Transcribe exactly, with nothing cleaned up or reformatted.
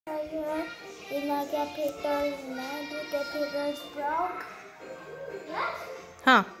Here, did not get papers, and I did get papers broke. Yes? Huh.